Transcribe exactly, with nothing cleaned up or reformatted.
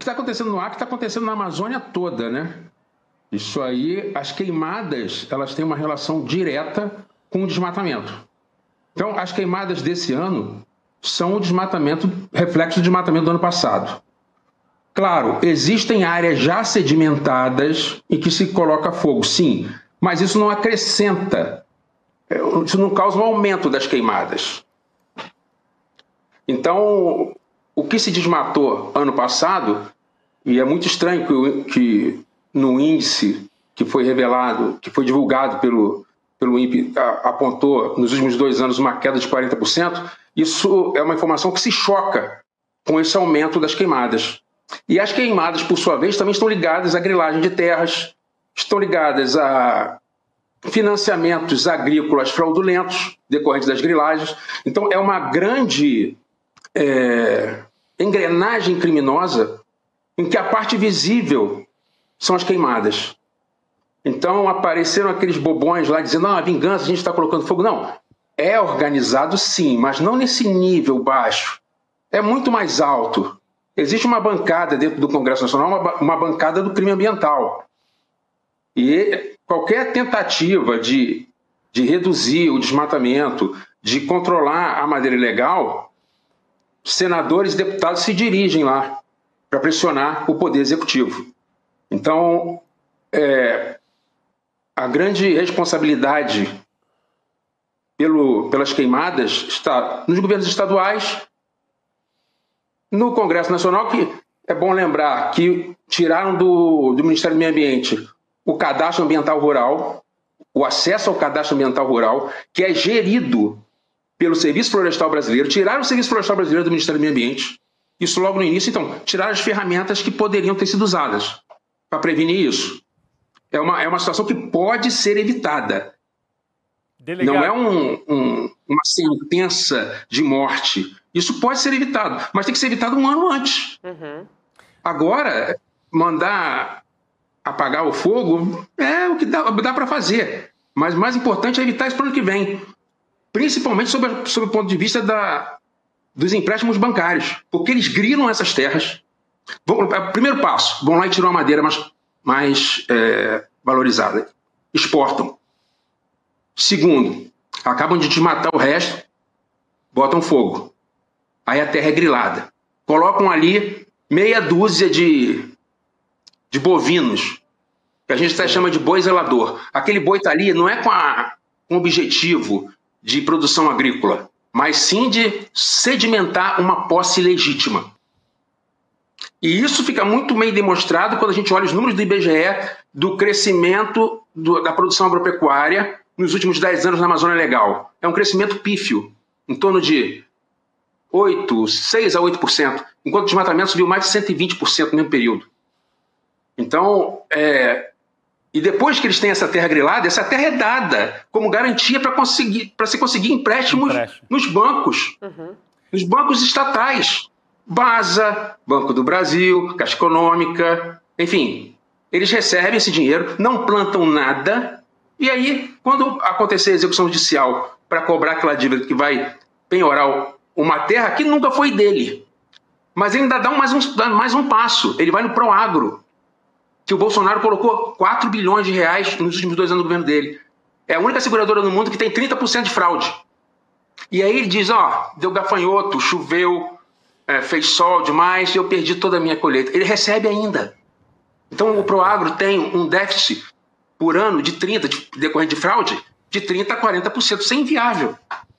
que está acontecendo no Acre está acontecendo na Amazônia toda, né? Isso aí, as queimadas, elas têm uma relação direta com o desmatamento. Então, as queimadas desse ano são o desmatamento, reflexo do desmatamento do ano passado. Claro, existem áreas já sedimentadas em que se coloca fogo, sim, mas isso não acrescenta, isso não causa um aumento das queimadas. Então, o que se desmatou ano passado, e é muito estranho que, que no índice que foi revelado, que foi divulgado pelo, pelo I N P E, apontou nos últimos dois anos uma queda de quarenta por cento, isso é uma informação que se choca com esse aumento das queimadas. E as queimadas, por sua vez, também estão ligadas à grilagem de terras, estão ligadas a financiamentos agrícolas fraudulentos decorrentes das grilagens. Então, é uma grande é, engrenagem criminosa em que a parte visível são as queimadas. Então, apareceram aqueles bobões lá dizendo, não, a vingança, a gente está colocando fogo. Não, é organizado sim, mas não nesse nível baixo. É muito mais alto. Existe uma bancada dentro do Congresso Nacional, uma, uma bancada do crime ambiental. E qualquer tentativa de, de reduzir o desmatamento, de controlar a madeira ilegal, senadores e deputados se dirigem lá para pressionar o Poder Executivo. Então, é, a grande responsabilidade pelo, pelas queimadas está nos governos estaduais, no Congresso Nacional, que é bom lembrar que tiraram do, do Ministério do Meio Ambiente o cadastro ambiental rural, o acesso ao cadastro ambiental rural, que é gerido pelo Serviço Florestal Brasileiro, tiraram o Serviço Florestal Brasileiro do Ministério do Meio Ambiente, isso logo no início, então, tiraram as ferramentas que poderiam ter sido usadas para prevenir isso. É uma, é uma situação que pode ser evitada. Delegado. Não é um, um, uma sentença de morte. Isso pode ser evitado, mas tem que ser evitado um ano antes. Uhum. Agora, mandar apagar o fogo é o que dá, dá para fazer. Mas o mais importante é evitar isso para o ano que vem. Principalmente sob, sob o ponto de vista da, dos empréstimos bancários. Porque eles grilam essas terras. Vão, primeiro passo, vão lá e tiram a madeira mais, mais é, valorizada. Exportam. Segundo, acabam de desmatar o resto, botam fogo. Aí a terra é grilada. Colocam ali meia dúzia de, de bovinos, que a gente até chama de boi zelador. Aquele boi está ali não é com, a, com o objetivo de produção agrícola, mas sim de sedimentar uma posse legítima. E isso fica muito bem demonstrado quando a gente olha os números do I B G E do crescimento do, da produção agropecuária nos últimos dez anos na Amazônia Legal. É um crescimento pífio, em torno de oito, seis a oito por cento, enquanto o desmatamento subiu mais de cento e vinte por cento no mesmo período. Então, é, e depois que eles têm essa terra grilada, essa terra é dada como garantia para conseguir, para se conseguir empréstimos Empréstimo. nos bancos, uhum. nos bancos estatais. BASA, Banco do Brasil, Caixa Econômica, enfim, eles recebem esse dinheiro, não plantam nada, e aí, quando acontecer a execução judicial para cobrar aquela dívida que vai penhorar uma terra que nunca foi dele, mas ele ainda dá mais um, dá mais um passo, ele vai no Proagro, que o Bolsonaro colocou quatro bilhões de reais nos últimos dois anos do governo dele. É a única seguradora no mundo que tem trinta por cento de fraude. E aí ele diz, ó, deu gafanhoto, choveu, é, fez sol demais e eu perdi toda a minha colheita. Ele recebe ainda. Então o Proagro tem um déficit por ano de trinta por cento, de, decorrente de fraude, de trinta a quarenta por cento. Isso é inviável.